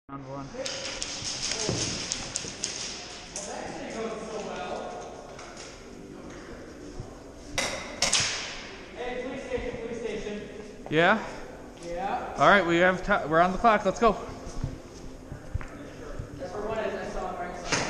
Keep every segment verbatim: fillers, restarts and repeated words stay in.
Round one. Hey, police station, police station. Yeah? Yeah. All right, we have t we're on the clock. Let's go. That's where one is. I saw him right side.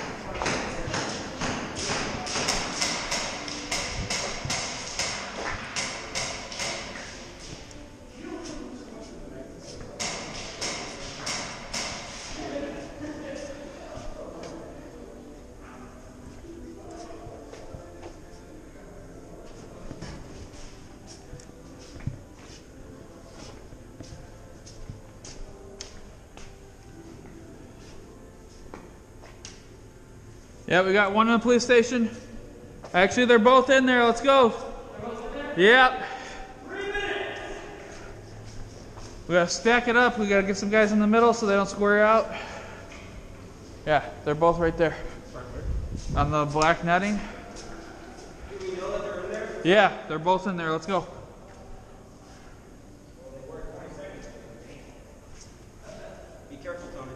Yeah, we got one in the police station. Actually, they're both in there. Let's go. They're both in there? Yeah. Three minutes. We gotta stack it up. We gotta get some guys in the middle so they don't square out. Yeah, they're both right there. On the black netting. Do we know that they're in there? Yeah, they're both in there. Let's go. Be careful, Tony.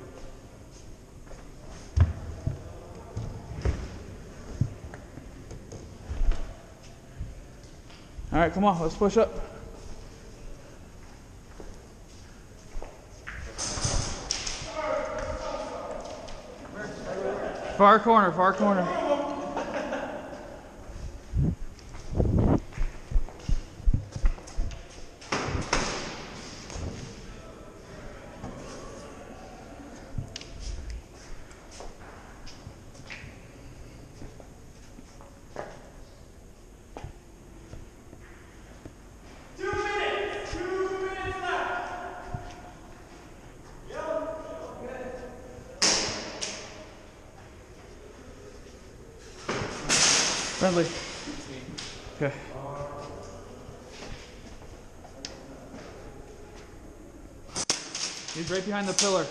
All right, come on. Let's push up. Far corner, far corner. Friendly. Okay. He's right behind the pillar.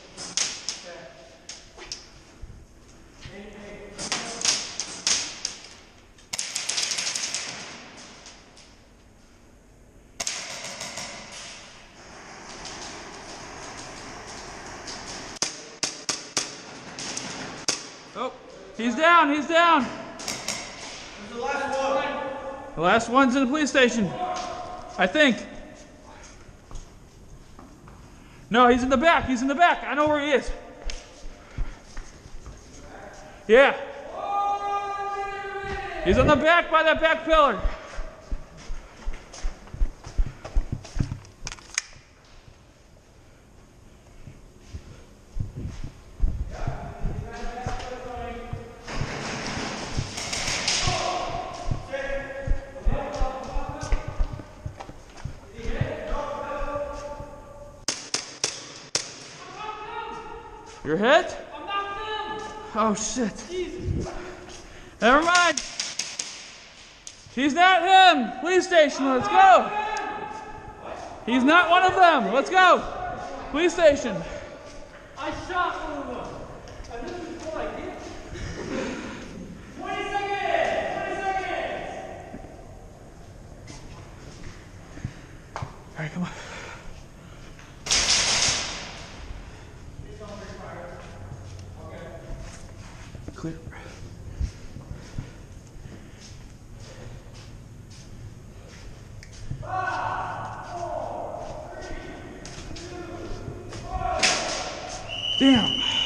Oh, he's down, he's down. The last one. The last one's in the police station, I think. No, he's in the back. He's in the back. I know where he is. Yeah. He's on the back by that back pillar. Your hit? I'm knocked down. Oh shit. Jesus. Never mind. He's not him. Police station, let's go. He's not one of them. Let's go. Police station. I shot one of them. And this is what I did. twenty seconds. twenty seconds. All right, come on. Clear. Damn.